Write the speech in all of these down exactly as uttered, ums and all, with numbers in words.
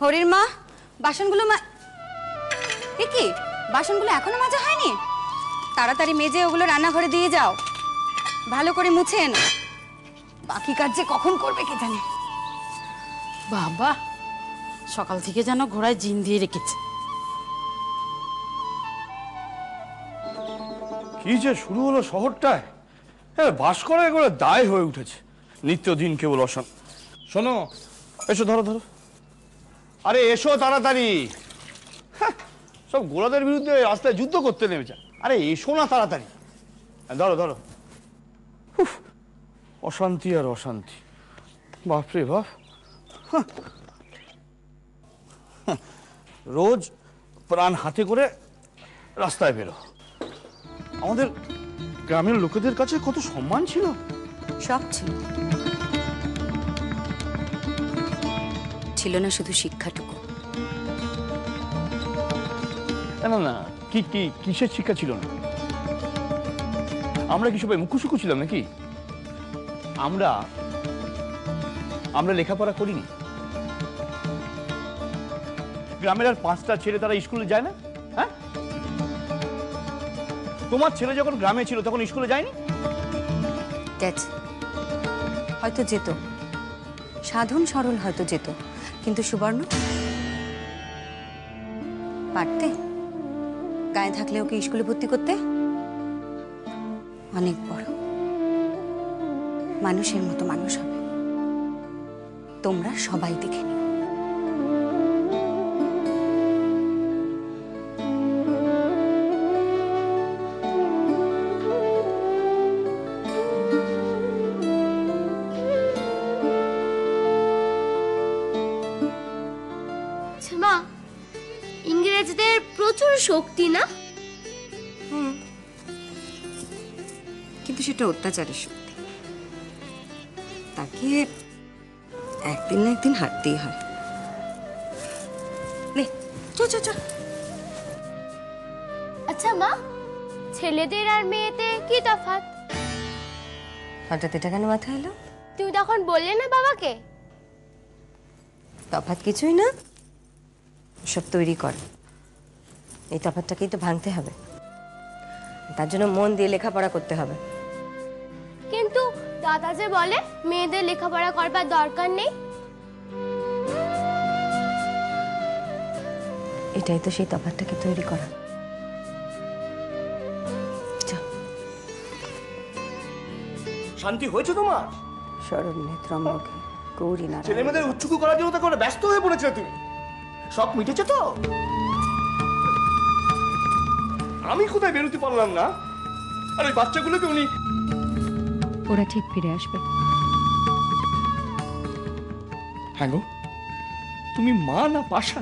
হরির মা, বাসনগুলো মা এ কি বাসনগুলো এখনো মাজা হয়নি? তাড়াতাড়ি মেজে ওগুলো রান্নাঘরে দিয়ে যাও, ভালো করে মুছে এনো। বাকি কাজ যে কখন করবে কে জানে। বাবা সকাল থেকে যেন ঘোড়ায় জিন দিয়ে রেখেছে। কি যে শুরু হলো শহরটায়, হ্যাঁ বাস করা করে দায় হয়ে উঠেছে নিত্যদিন কেবল অশান। শোনো, এসো, ধরো ধরো, আরে এসো তাড়াতাড়ি। হ্যাঁ, সব গোড়াদের বিরুদ্ধে রাস্তায় যুদ্ধ করতে নেমেছে। আরে এসো না তাড়াতাড়ি, ধরো ধরো। উফ, অশান্তি আর অশান্তি, বাপরে বাপ। রোজ প্রাণ হাতে করে রাস্তায় বেরো। আমাদের গ্রামের লোকেদের কাছে কত সম্মান ছিল। সব ছিল, ছিল না শুধু শিক্ষাটুকু। না না, কি কি কিসের শিক্ষা ছিল না? আমরা কি সবাই মুখুসুখু ছিলাম নাকি? আমরা আমরা লেখাপড়া করিনি। গ্রামের আর পাঁচটা ছেলে তারা স্কুলে যায় না? হ্যাঁ, তোমার ছেলে যখন গ্রামে ছিল তখন স্কুলে যায়নি? হয়তো যেত, সাধন সরল হয়তো যেত, কিন্তু সুবর্ণ পারতে? গায়ে থাকলে ওকে স্কুলে ভর্তি করতে? অনেক বড় মানুষের মতো মানুষ হবে, তোমরা সবাই দেখে নিও। মা, ইংরেজদের প্রচুর শক্তি না? হুম, কিন্তু সেটা অত্যাচারের শক্তি, তাকে একদিন না একদিন হারতেই হয়। লে চো চো চো। আচ্ছা মা, ছেলেদের আর মেয়েতে কি তফাৎ? হঠাৎ এটা কেন মাথায় এলো? তুমি তখন বললে না বাবাকে? তফাৎ কিছুই না, সব তৈরি কর। এই তফাৎটাকেই তো ভাঙতে হবে, তার জন্য মন দিয়ে লেখাপড়া করতে হবে। কিন্তু দাদা যে বলে মেয়েদের লেখাপড়া করবার দরকার নেই। এটাই তো সেই তফাৎটাকে তৈরি করা। শান্তি হয়েছে তোমার? শরণ্যে ত্রম্বকে গৌরী নারায়ণ। ছেলে মেয়েদের উচ্চুকু করার জন্য তো করে ব্যস্ত হয়ে পড়েছে তুমি। সব মিটেছে তো? আমি কোথায় বেরোতে পারলাম না, আর ওই বাচ্চাগুলোকে উনি। ওরা ঠিক ফিরে আসবে। হ্যাঁ গো, তুমি মা না পাষাণ?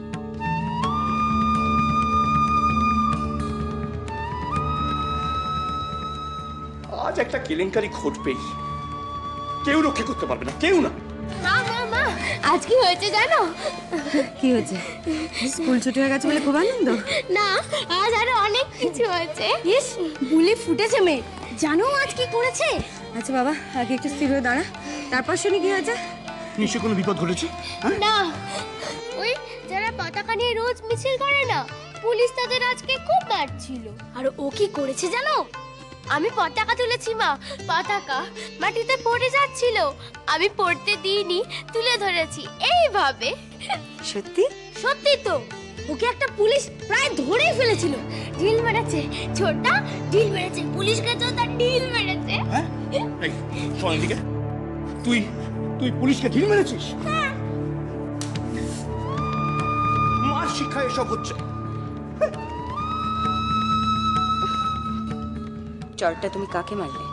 আজ একটা কেলেঙ্কারি ঘটবেই, কেউ রক্ষা করতে পারবে না, কেউ না। মা মা মা, আজ কি হয়েছে জানো? কি হয়েছে? স্কুল ছুটি হয়ে গেছে বলে খুব আনন্দ? না, আজ আরো অনেক কিছু হয়েছে। ইস, বুলি ফুটেছে মেয়ে। জানো আজ কি করেছে? আচ্ছা বাবা, আগে একটু স্থির হয়ে দাঁড়া, তারপর শুনি কি হয়েছে। নিশ্চয় কোনো বিপদ ঘটেছে। না, ওই যারা পতাকা নিয়ে রোজ মিছিল করে না, পুলিশ তাদের আজকে খুব মারছিল। আর ও কি করেছে জানো? আমি পতাকা তুলেছি মা, পতাকা মাটিতে পড়ে যাচ্ছিল, আমি পড়তে দিইনি, তুলে ধরেছি এইভাবে। সত্যি? সত্যি তো, ওকে একটা পুলিশ প্রায় ধরেই ফেলেছিল। ঢিল মেরেছে ছোটা, ঢিল মেরেছে পুলিশকে, ছোটা ঢিল মেরেছে। হ্যাঁ, এই শোন এদিকে, তুই তুই পুলিশকে ঢিল মেরেছিস? হ্যাঁ। মার শিক্ষা এসব হচ্ছে। চরটা তুমি কাকে মারলে?